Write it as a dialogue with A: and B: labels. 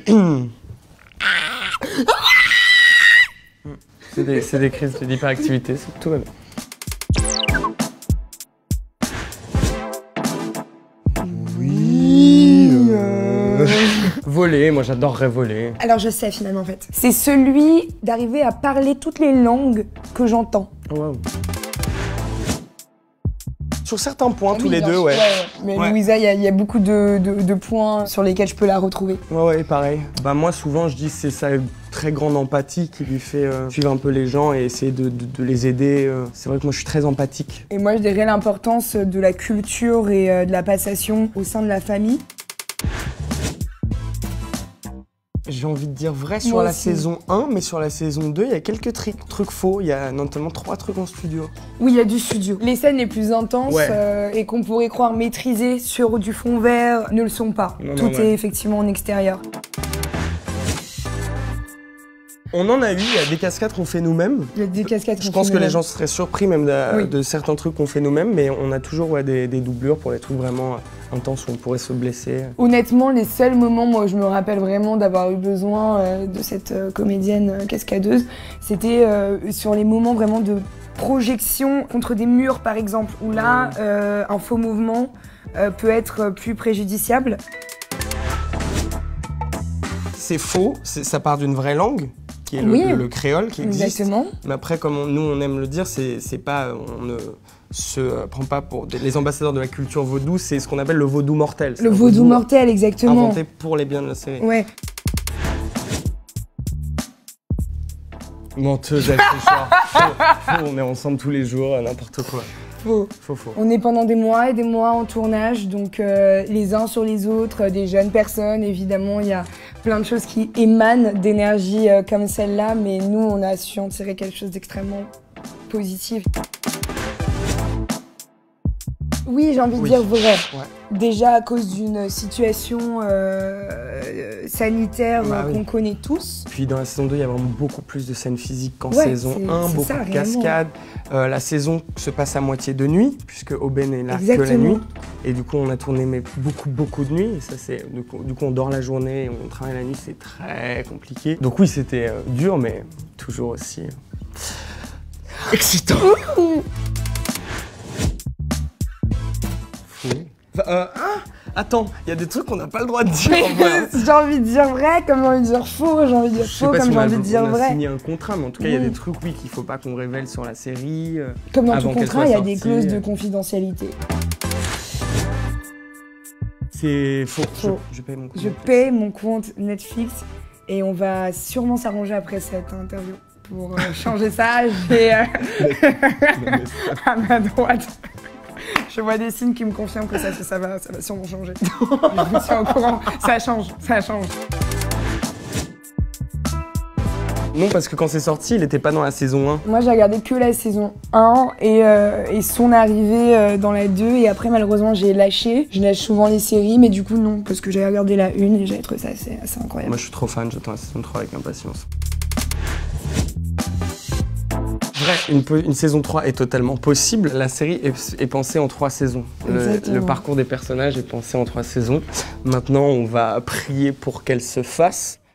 A: C'est des crises d'hyperactivité, tout va bien. Voler, moi j'adorerais voler.
B: Alors je sais finalement en fait. C'est celui d'arriver à parler toutes les langues que j'entends.
A: Wow. Sur certains points, tous les deux, ouais.
B: Mais Louisa, il y a beaucoup de points sur lesquels je peux la retrouver.
A: Ouais, pareil. Bah moi souvent je dis que c'est sa très grande empathie qui lui fait suivre un peu les gens et essayer de les aider. C'est vrai que moi je suis très empathique.
B: Et moi je dirais l'importance de la culture et de la passation au sein de la famille.
A: J'ai envie de dire vrai sur la saison 1, mais sur la saison 2, il y a quelques trucs faux. Il y a notamment 3 trucs en studio.
B: Oui, il y a du studio. Les scènes les plus intenses et qu'on pourrait croire maîtrisées sur du fond vert ne le sont pas. Tout est effectivement en extérieur.
A: On en a eu, il y a des cascades qu'on fait nous-mêmes.
B: Il y a des cascades qu'on fait
A: Je pense que les gens seraient surpris même de certains trucs qu'on fait nous-mêmes, mais on a toujours des doublures pour les trucs vraiment intenses où on pourrait se blesser.
B: Honnêtement, les seuls moments, moi, je me rappelle vraiment d'avoir eu besoin de cette comédienne cascadeuse, c'était sur les moments vraiment de projection contre des murs, par exemple, où là, un faux mouvement peut être plus préjudiciable.
A: C'est faux, ça part d'une vraie langue, qui est le créole qui existe.
B: Exactement.
A: Mais après, comme nous on aime le dire, c'est pas, on ne se prend pas pour les ambassadeurs de la culture vaudou, c'est ce qu'on appelle le vaudou mortel.
B: Le vaudou mortel, exactement.
A: Inventé pour les biens de la série.
B: Ouais.
A: Menteuse, elle fait genre. On est ensemble tous les jours, n'importe quoi.
B: Faux. On est pendant des mois et des mois en tournage, donc les uns sur les autres, des jeunes personnes, évidemment, il y a plein de choses qui émanent d'énergie comme celle-là, mais nous, on a su en tirer quelque chose d'extrêmement positif. Oui, j'ai envie de dire vrai. Déjà à cause d'une situation sanitaire qu'on connaît tous.
A: Puis dans la saison 2, il y a vraiment beaucoup plus de scènes physiques qu'en saison 1, beaucoup de cascades. La saison se passe à moitié de nuit, puisque Aubin est là que la nuit. Et du coup, on a tourné beaucoup de nuit. Et ça, du coup, on dort la journée et on travaille la nuit, c'est très compliqué. Donc oui, c'était dur, mais toujours aussi excitant. Attends, il y a des trucs qu'on n'a pas le droit de dire.
B: J'ai envie de dire vrai, comme j'ai envie de dire faux, j'ai envie de dire faux, comme j'ai envie de dire vrai.
A: On a signé un contrat, mais en tout cas, il y a des trucs, qu'il ne faut pas qu'on révèle sur la série.
B: Comme dans tout contrat, il y a des clauses de confidentialité.
A: C'est faux. Je paye mon compte.
B: Je paye mon compte Netflix et on va sûrement s'arranger après cette interview. Pour changer ça, j'ai à ma droite. Je vois des signes qui me confirment que ça va sûrement changer. Je suis au courant, ça change.
A: Non, parce que quand c'est sorti, il n'était pas dans la saison 1.
B: Moi, j'ai regardé que la saison 1 et son arrivée dans la 2. Et après, malheureusement, j'ai lâché. Je lâche souvent les séries, mais du coup, non, parce que j'ai regardé la 1 et j'avais trouvé ça assez incroyable.
A: Moi, je suis trop fan, j'attends la saison 3 avec impatience. Une saison 3 est totalement possible. La série est pensée en 3 saisons. Le parcours des personnages est pensé en 3 saisons. Maintenant, on va prier pour qu'elle se fasse.